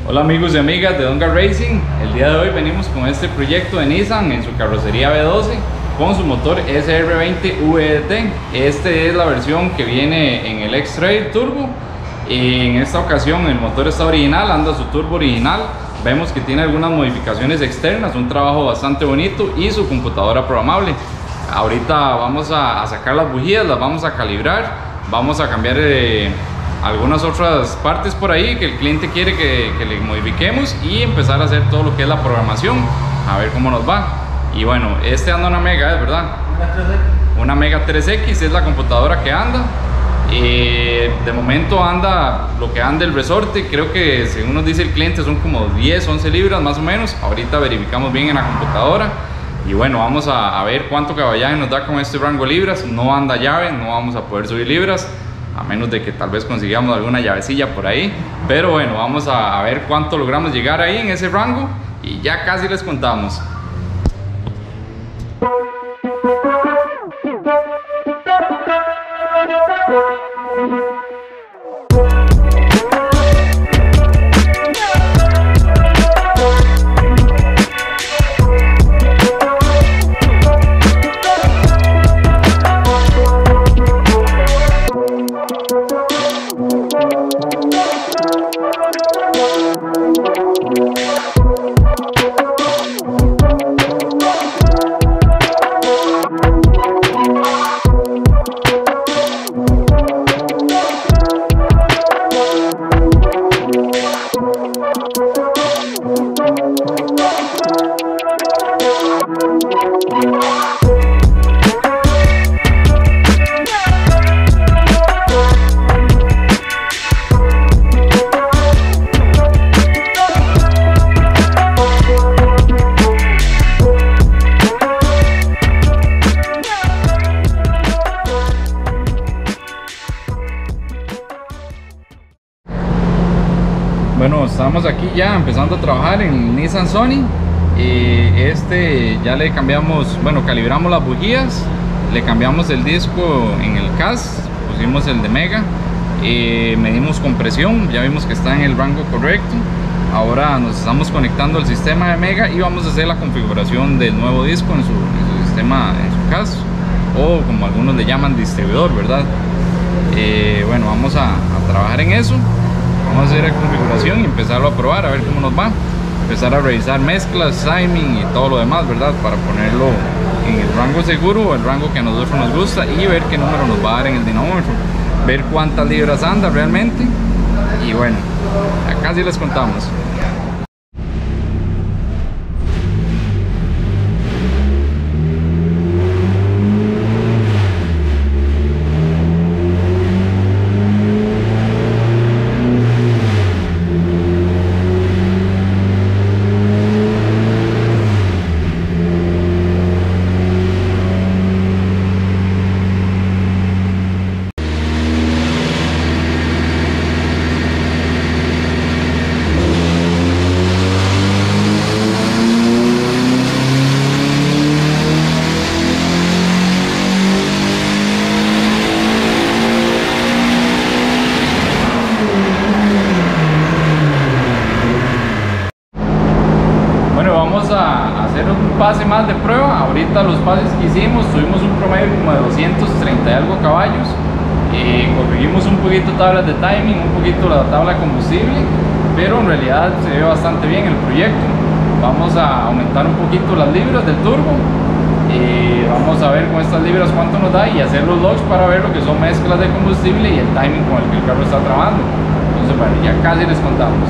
Hola amigos y amigas de Donga Racing. El día de hoy venimos con este proyecto de Nissan en su carrocería V12 con su motor SR20 VDT. Este es la versión que viene en el X-Trail Turbo. En esta ocasión el motor está original, anda su turbo original. Vemos que tiene algunas modificaciones externas, un trabajo bastante bonito y su computadora programable. Ahorita vamos a sacar las bujías, las vamos a calibrar, vamos a cambiar algunas otras partes por ahí que el cliente quiere que le modifiquemos y empezar a hacer todo lo que es la programación, a ver cómo nos va. Y bueno, este anda una Mega, ¿es verdad? Una Mega 3X es la computadora que anda. De momento anda lo que anda el resorte, creo que según nos dice el cliente son como 10-11 libras más o menos. Ahorita verificamos bien en la computadora. Y bueno, vamos a ver cuánto caballaje nos da con este rango de libras. No anda llave, no vamos a poder subir libras, a menos de que tal vez consigamos alguna llavecilla por ahí. Pero bueno, vamos a ver cuánto logramos llegar ahí en ese rango y ya casi les contamos. Bueno, estamos aquí ya empezando a trabajar en Nissan Sunny. Ya le cambiamos, bueno, calibramos las bujías, le cambiamos el disco en el CAS, pusimos el de Mega, medimos compresión, ya vimos que está en el rango correcto. Ahora nos estamos conectando al sistema de Mega y vamos a hacer la configuración del nuevo disco en su sistema, en su CAS, o como algunos le llaman distribuidor, ¿verdad? Bueno, vamos a trabajar en eso. Vamos a hacer la configuración y empezarlo a probar, a ver cómo nos va. Empezar a revisar mezclas, timing y todo lo demás, ¿verdad? Para ponerlo en el rango seguro, el rango que a nosotros nos gusta, y ver qué número nos va a dar en el dinamómetro. Ver cuántas libras anda realmente. Y bueno, acá sí les contamos. A hacer un pase más de prueba. Ahorita los pases que hicimos tuvimos un promedio como de 230 y algo caballos. Corregimos un poquito tablas de timing, un poquito la tabla de combustible, pero en realidad se ve bastante bien el proyecto. Vamos a aumentar un poquito las libras del turbo. Vamos a ver con estas libras cuánto nos da y hacer los logs para ver lo que son mezclas de combustible y el timing con el que el carro está trabajando. Entonces bueno, ya casi les contamos.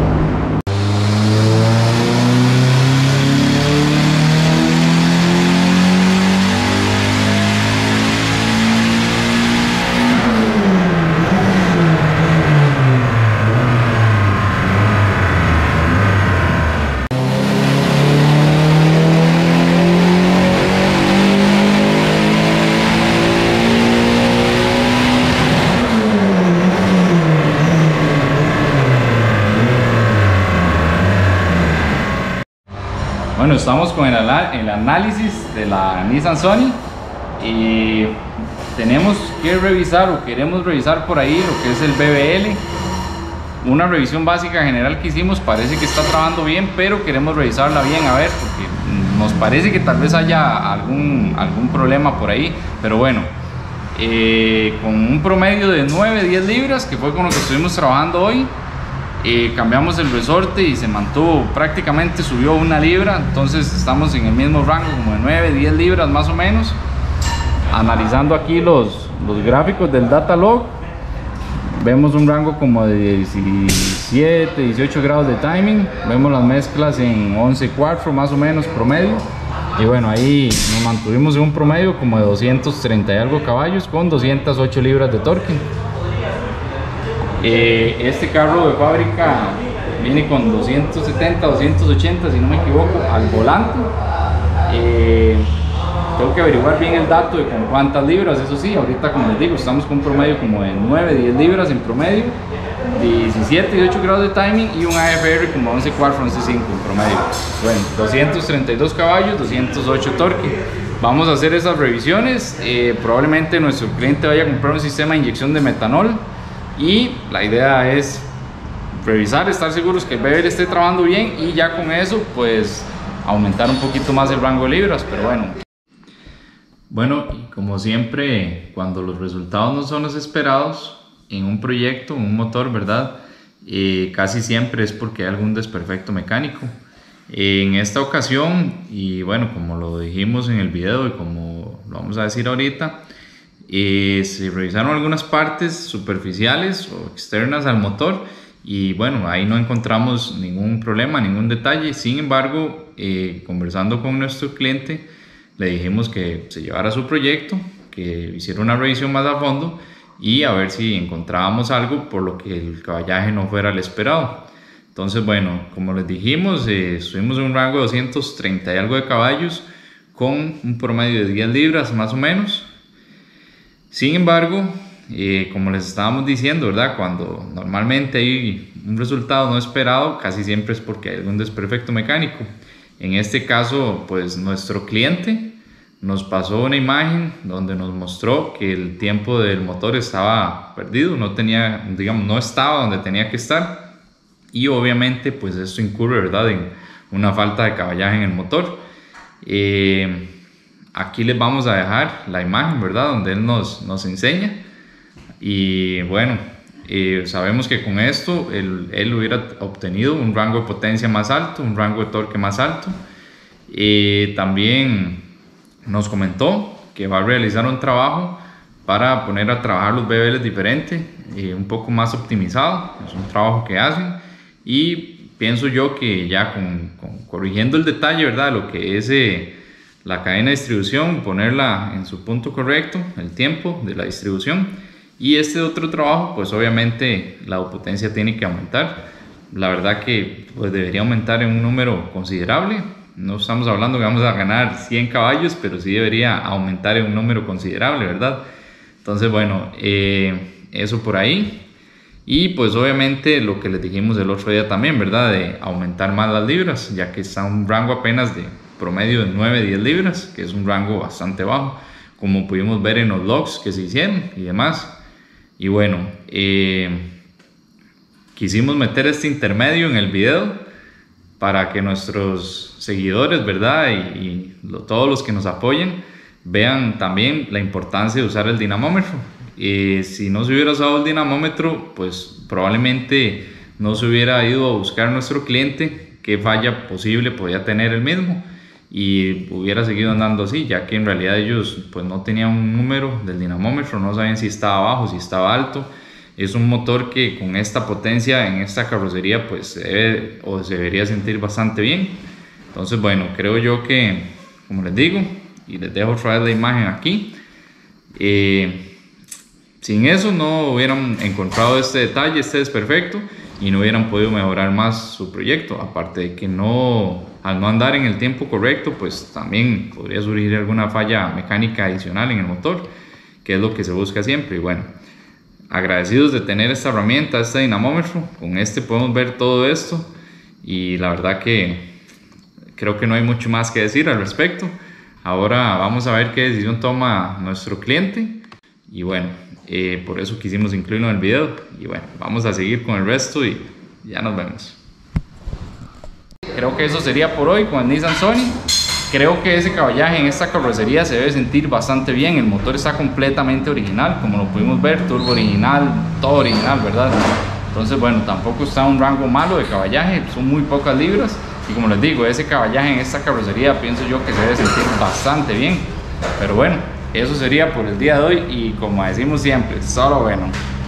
Bueno, estamos con el análisis de la Nissan Sunny y tenemos que revisar o queremos revisar por ahí lo que es el BBL. una revisión básica general que hicimos, parece que está trabajando bien, pero queremos revisarla bien a ver, porque nos parece que tal vez haya algún problema por ahí, pero bueno, con un promedio de 9-10 libras, que fue con lo que estuvimos trabajando hoy, cambiamos el resorte y se mantuvo, prácticamente subió 1 libra, entonces estamos en el mismo rango como de 9-10 libras más o menos. Analizando aquí los gráficos del data log, vemos un rango como de 17-18 grados de timing, vemos las mezclas en 11.4 más o menos promedio, y bueno, ahí nos mantuvimos en un promedio como de 230 y algo caballos con 208 libras de torque. Este carro de fábrica viene con 270, 280 si no me equivoco al volante. Tengo que averiguar bien el dato de con cuántas libras, eso sí, ahorita como les digo, estamos con un promedio como de 9-10 libras en promedio, 17-18 grados de timing y un AFR como 11.4, 11.5 en promedio. Bueno, 232 caballos, 208 torque. Vamos a hacer esas revisiones, probablemente nuestro cliente vaya a comprar un sistema de inyección de metanol y la idea es revisar, estar seguros que el BBL esté trabajando bien y ya con eso pues aumentar un poquito más el rango de libras, pero bueno. Bueno, y como siempre, cuando los resultados no son los esperados en un proyecto, en un motor, ¿verdad? Casi siempre es porque hay algún desperfecto mecánico. En esta ocasión, y bueno, como lo dijimos en el video y como lo vamos a decir ahorita, se revisaron algunas partes superficiales o externas al motor y bueno, ahí no encontramos ningún problema, ningún detalle. Sin embargo, conversando con nuestro cliente, le dijimos que se llevara su proyecto, que hiciera una revisión más a fondo y a ver si encontrábamos algo por lo que el caballaje no fuera el esperado. Entonces, bueno, como les dijimos, estuvimos en un rango de 230 y algo de caballos con un promedio de 10 libras más o menos. Sin embargo, como les estábamos diciendo, ¿verdad? Cuando normalmente hay un resultado no esperado, casi siempre es porque hay algún desperfecto mecánico. En este caso, pues nuestro cliente nos pasó una imagen donde nos mostró que el tiempo del motor estaba perdido, no tenía, digamos, no estaba donde tenía que estar, y obviamente pues esto incurre, ¿verdad?, en una falta de caballaje en el motor. Aquí les vamos a dejar la imagen, ¿verdad?, donde él nos enseña, y bueno, sabemos que con esto él hubiera obtenido un rango de potencia más alto, un rango de torque más alto. También nos comentó que va a realizar un trabajo para poner a trabajar los BBLs diferente, un poco más optimizado. Es un trabajo que hacen y pienso yo que ya corrigiendo el detalle, ¿verdad?, lo que es la cadena de distribución, ponerla en su punto correcto, el tiempo de la distribución, y este otro trabajo, pues obviamente la potencia tiene que aumentar. La verdad que pues debería aumentar en un número considerable. No estamos hablando que vamos a ganar 100 caballos, pero sí debería aumentar en un número considerable, ¿verdad? Entonces, bueno, eso por ahí. Y pues obviamente lo que les dijimos el otro día también, ¿verdad? De aumentar más las libras, ya que está un rango apenas de promedio de 9-10 libras, que es un rango bastante bajo, como pudimos ver en los logs que se hicieron y demás. Y bueno, quisimos meter este intermedio en el video para que nuestros seguidores, ¿verdad? Y todos los que nos apoyen vean también la importancia de usar el dinamómetro. Si no se hubiera usado el dinamómetro, pues probablemente no se hubiera ido a buscar nuestro cliente qué falla posible podía tener el mismo y hubiera seguido andando así, ya que en realidad ellos pues no tenían un número del dinamómetro, no saben si estaba bajo, si estaba alto. Es un motor que con esta potencia en esta carrocería pues se debería sentir bastante bien. Entonces, bueno, creo yo que, como les digo, y les dejo otra vez la imagen aquí, sin eso no hubieran encontrado este detalle, este desperfecto, y no hubieran podido mejorar más su proyecto. Aparte de que al no andar en el tiempo correcto, pues también podría surgir alguna falla mecánica adicional en el motor, que es lo que se busca siempre. Y bueno, agradecidos de tener esta herramienta, este dinamómetro. Con este podemos ver todo esto y la verdad que creo que no hay mucho más que decir al respecto. Ahora vamos a ver qué decisión toma nuestro cliente. Y bueno, por eso quisimos incluirlo en el video. Y bueno, vamos a seguir con el resto y ya nos vemos. Creo que eso sería por hoy con el Nissan Sunny. Creo que ese caballaje en esta carrocería se debe sentir bastante bien. El motor está completamente original, como lo pudimos ver, turbo original, todo original, ¿verdad? Entonces, bueno, tampoco está un rango malo de caballaje, son muy pocas libras. Y como les digo, ese caballaje en esta carrocería pienso yo que se debe sentir bastante bien. Pero bueno, eso sería por el día de hoy y como decimos siempre, solo bueno.